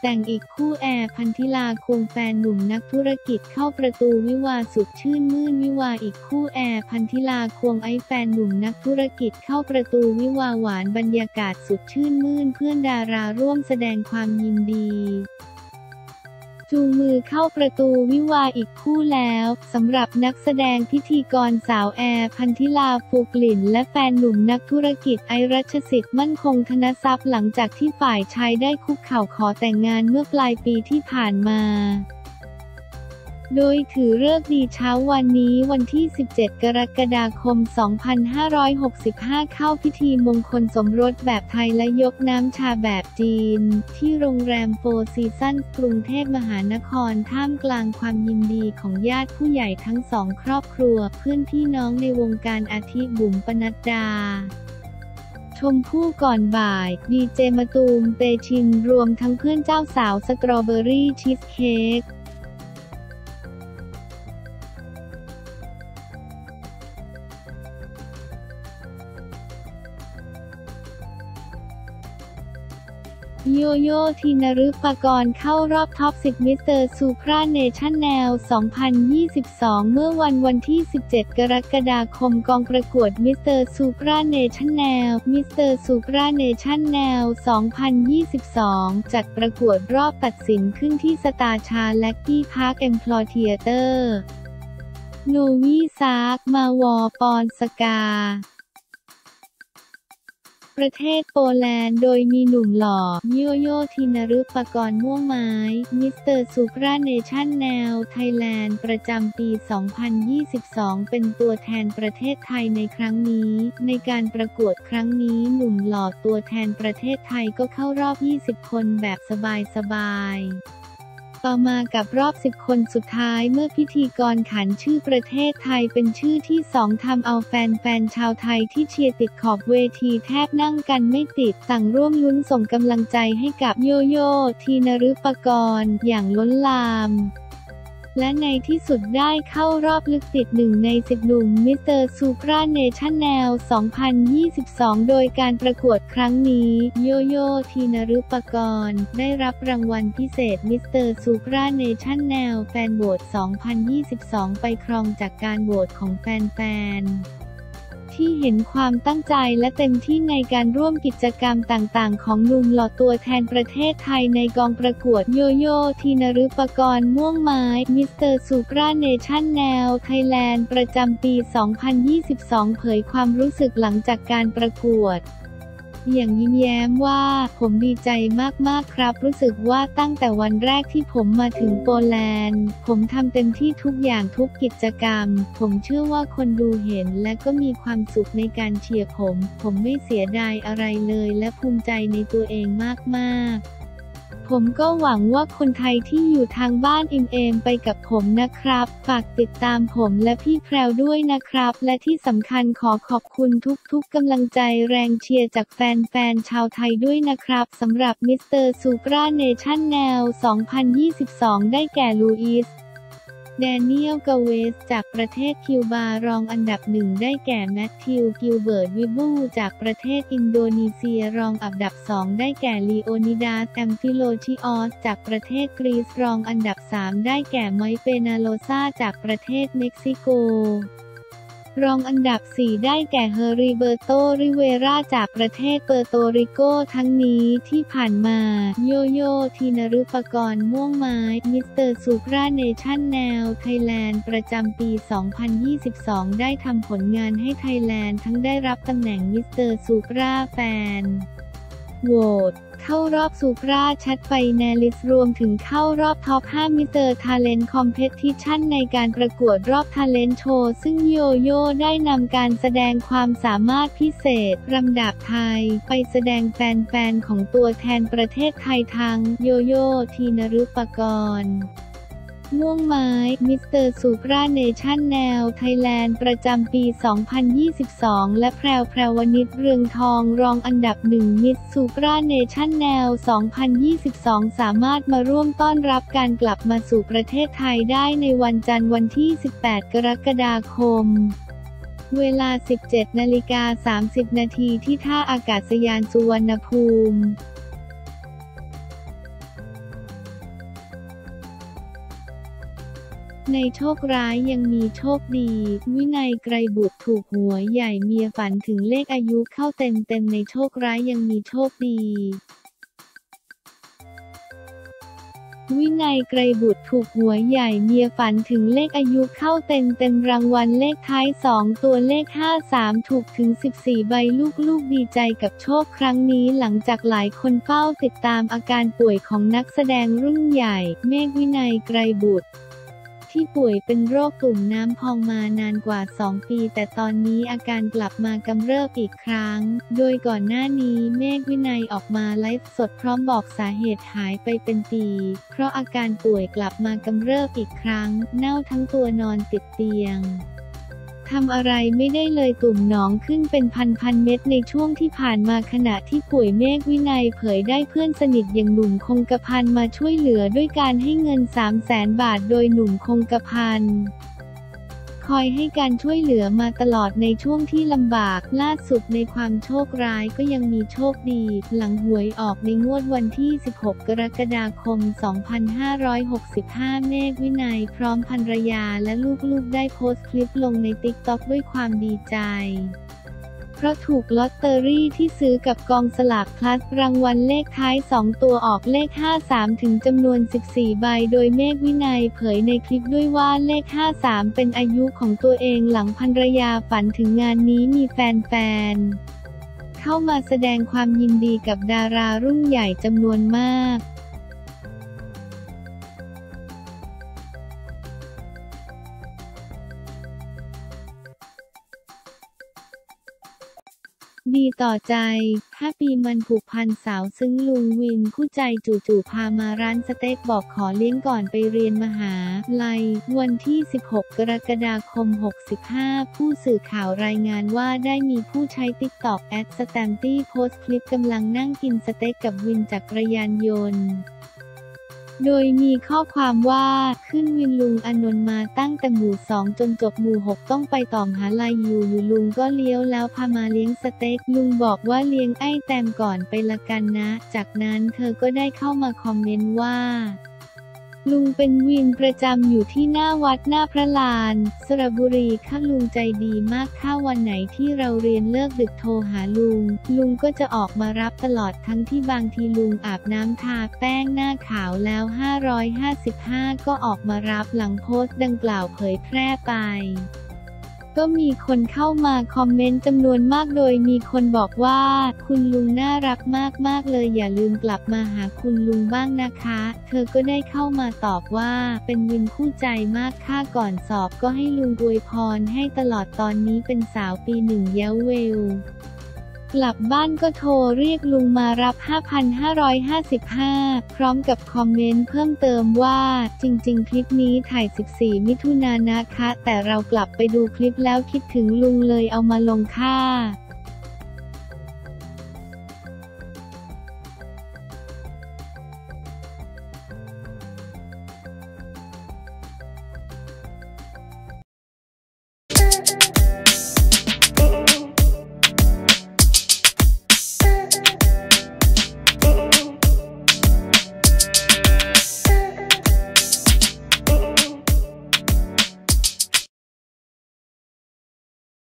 แต่งอีกคู่แอร์พันธิลาควงแฟนหนุ่มนักธุรกิจเข้าประตูวิวาห์สุดชื่นมื่นวิวาห์อีกคู่แอร์พันธิลาควงไอ้แฟนหนุ่มนักธุรกิจเข้าประตูวิวาห์หวานบรรยากาศสุดชื่นมื่นเพื่อนดาราร่วมแสดงความยินดีจูงมือเข้าประตูวิวาห์อีกคู่แล้วสำหรับนักแสดงพิธีกรสาวแอร์พันธิลาภูกลิ่นและแฟนหนุ่มนักธุรกิจไอซ์รัชสิทธิ์มั่นคงธนทรัพย์หลังจากที่ฝ่ายชายได้คุกเข่าขอแต่งงานเมื่อปลายปีที่ผ่านมาโดยถือฤกษ์ดีเช้าวันนี้วันที่ 17 กรกฎาคม 2565 เข้าพิธีมงคลสมรสแบบไทยและยกน้ำชาแบบจีนที่โรงแรมโฟร์ซีซั่นกรุงเทพมหานครท่ามกลางความยินดีของญาติผู้ใหญ่ทั้งสองครอบครัวเพื่อนพี่น้องในวงการอาทิบุ๋มปนัดดาชมพู่ก่อนบ่ายดีเจมะตูมเตชินรวมทั้งเพื่อนเจ้าสาวสตรอเบอรี่ชีสเค้กโยโย่ธีนฤปกรณ์เข้ารอบท็อป 10 มิสเตอร์ซูพราเนชั่นแนล 2022 เมื่อวันที่ 17 กรกฎาคมกองประกวดมิสเตอร์ซูพราเนชั่นแนล มิสเตอร์ซูพราเนชั่นแนล 2022 จัดประกวดรอบตัดสินขึ้นที่สตาร์ชาแล็กกี้พาร์คเอ็มพลอเทียเตอร์โนวีซาร์กมาวอปอนสกาประเทศโปแลนด์โดยมีหนุ่มหล่อโยโย่ธีนฤปกรณ์ม่วงไม้มิสเตอร์ซูพราเนชั่นแนลไทยแลนด์ประจำปี 2022 เป็นตัวแทนประเทศไทยในครั้งนี้ในการประกวดครั้งนี้หนุ่มหล่อตัวแทนประเทศไทยก็เข้ารอบ 20 คนแบบสบายๆต่อมากับรอบ 10 คนสุดท้ายเมื่อพิธีกรขานชื่อประเทศไทยเป็นชื่อที่ 2ทำเอาแฟนๆชาวไทยที่เชียร์ติดขอบเวทีแทบนั่งกันไม่ติดต่างร่วมลุ้นส่งกำลังใจให้กับโยโย่ธีนฤปกรณ์อย่างล้นหลามและในที่สุดได้เข้ารอบลึกติด1 ใน 10 หนุ่มมิสเตอร์ซูพราเนชั่นแนล 2022 โดยการประกวดครั้งนี้โยโย่ธีนฤปกรณ์ได้รับรางวัลพิเศษมิสเตอร์ซูพราเนชั่นแนลแฟนโหวต 2022 ไปครองจากการโหวตของแฟนๆที่เห็นความตั้งใจและเต็มที่ในการร่วมกิจกรรมต่างๆของหนุ่มหล่อตัวแทนประเทศไทยในกองประกวดโยโย่ธีนฤปกรณ์ม่วงไม้มิสเตอร์ซูพราเนชั่นแนลไทยแลนด์ประจำปี 2022 เผยความรู้สึกหลังจากการประกวดอย่างยิ้มแย้มว่าผมดีใจมากๆครับรู้สึกว่าตั้งแต่วันแรกที่ผมมาถึงโปแลนด์ผมทำเต็มที่ทุกอย่างทุกกิจกรรมผมเชื่อว่าคนดูเห็นและก็มีความสุขในการเชียร์ผมไม่เสียดายอะไรเลยและภูมิใจในตัวเองมากๆผมก็หวังว่าคนไทยที่อยู่ทางบ้านอิ่มเอมไปกับผมนะครับฝากติดตามผมและพี่แพรวด้วยนะครับและที่สำคัญขอบคุณทุกๆกำลังใจแรงเชียร์จากแฟนๆชาวไทยด้วยนะครับสำหรับมิสเตอร์ซูพราเนชั่นแนล 2022 ได้แก่ลูอิสแดเนียล กาเวสจากประเทศคิวบารองอันดับ 1 ได้แก่แมทธิว กิลเบิร์ต วิบูจากประเทศอินโดนีเซียรองอันดับ 2 ได้แก่ลีโอนิดาส แอมฟิโลชิออสจากประเทศกรีซรองอันดับ 3 ได้แก่ไมค์ เปนาโลซาจากประเทศเม็กซิโกรองอันดับ 4 ได้แก่เฮอริเบอร์โต ริเวราจากประเทศเปอร์โตริโกทั้งนี้ที่ผ่านมาโยโย่ธีนฤปกรณ์ม่วงไม้มิสเตอร์ซูพราเนชั่นแนลไทยแลนด์ประจำปี 2022 ได้ทำผลงานให้ไทยแลนด์ทั้งได้รับตำแหน่งมิสเตอร์ซูพราแฟนโหวตเข้ารอบซูพราแชทไฟแนลิสต์รวมถึงเข้ารอบท็อป 5 มิสเตอร์ทาเลนต์คอมเพทิชั่นในการประกวดรอบทาเลนต์โชว์ซึ่งโยโย่ได้นำการแสดงความสามารถพิเศษลำดับไทยไปแสดงแฟนๆของตัวแทนประเทศไทยทั้งโยโย่ธีนฤปกรณ์ม่วงไม้มิสเตอร์ซูพราเนชั่นแนลไทยแลนด์ประจำปี 2022 และแพรวณิชเรืองทองรองอันดับ 1 มิสซูพราเนชั่นแนล 2022 สามารถมาร่วมต้อนรับการกลับมาสู่ประเทศไทยได้ในวันจันทร์วันที่ 18 กรกฎาคมเวลา 17:30 น.ที่ท่าอากาศยานสุวรรณภูมิในโชคร้ายยังมีโชคดี วินัยไกรบุตรถูกหวยใหญ่เมียฝันถึงเลขอายุเข้าเต็มในโชคร้ายยังมีโชคดี วินัยไกรบุตรถูกหวยใหญ่เมียฝันถึงเลขอายุเข้าเต็มรางวัลเลขท้าย2ตัวเลข53ถูกถึง14ใบลูกๆดีใจกับโชคครั้งนี้หลังจากหลายคนเฝ้าติดตามอาการป่วยของนักแสดงรุ่นใหญ่เมฆวินัยไกรบุตรที่ป่วยเป็นโรคตุ่มน้ำพองมานานกว่า2ปีแต่ตอนนี้อาการกลับมากำเริบอีกครั้งโดยก่อนหน้านี้เมฆวินัยออกมาไลฟ์สดพร้อมบอกสาเหตุหายไปเป็นปีเพราะอาการป่วยกลับมากำเริบอีกครั้งเน่าทั้งตัวนอนติดเตียงทำอะไรไม่ได้เลยตุ่มหนองขึ้นเป็นพันเม็ดในช่วงที่ผ่านมาขณะที่ป่วยเมฆวินัยเผยได้เพื่อนสนิทอย่างหนุ่มคงกระพันมาช่วยเหลือด้วยการให้เงิน300,000 บาทโดยหนุ่มคงกระพันคอยให้การช่วยเหลือมาตลอดในช่วงที่ลำบากล่าสุดในความโชคร้ายก็ยังมีโชคดีหลังหวยออกในงวดวันที่16 กรกฎาคม 2565 เมฆวินัยพร้อมภรรยาและลูกๆได้โพสต์คลิปลงใน TikTok ด้วยความดีใจเพราะถูกลอตเตอรี่ที่ซื้อกับกองสลากพลัสรางวัลเลขท้าย2ตัวออกเลข53ถึงจำนวน14ใบโดยเมฆวินัยเผยในคลิปด้วยว่าเลข53เป็นอายุของตัวเองหลังภรรยาฝันถึงงานนี้มีแฟนๆเข้ามาแสดงความยินดีกับดารารุ่นใหญ่จำนวนมากดีต่อใจ5 ปีมันผูกพันสาวซึ้งลุงวินคู่ใจจู่ๆพามาร้านสเต็กบอกขอเลี้ยงก่อนไปเรียนมหาลัยวันที่16 กรกฎาคม 65ผู้สื่อข่าวรายงานว่าได้มีผู้ใช้ TikTok @stampy โพสต์คลิปกำลังนั่งกินสเต็กกับวินจักรยานยนต์โดยมีข้อความว่าขึ้นวินลุงอนนท์มาตั้งแต่หมู่2จนจบหมู่6ต้องไปต่อมหาลัยอยู่ลุงก็เลี้ยวแล้วพามาเลี้ยงสเต็กลุงบอกว่าเลี้ยงไอ้แตมก่อนไปละกันนะจากนั้นเธอก็ได้เข้ามาคอมเมนต์ว่าลุงเป็นวินประจำอยู่ที่หน้าวัดหน้าพระลานสระบุรีค่ะลุงใจดีมากถ้าวันไหนที่เราเรียนเลิกดึกโทรหาลุงก็จะออกมารับตลอดทั้งที่บางทีลุงอาบน้ำทาแป้งหน้าขาวแล้ว555ก็ออกมารับหลังโพสต์ดังกล่าวเผยแพร่ไปก็มีคนเข้ามาคอมเมนต์จำนวนมากโดยมีคนบอกว่าคุณลุงน่ารักมากเลยอย่าลืมกลับมาหาคุณลุงบ้างนะคะเธอก็ได้เข้ามาตอบว่าเป็นวินคู่ใจมากค่ะก่อนสอบก็ให้ลุงอวยพรให้ตลอดตอนนี้เป็นสาวปี1แล้วเวลกลับบ้านก็โทรเรียกลุงมารับ 5,555 พร้อมกับคอมเมนต์เพิ่มเติมว่าจริงๆคลิปนี้ถ่าย14 มิถุนายนนะคะแต่เรากลับไปดูคลิปแล้วคิดถึงลุงเลยเอามาลงค่ะ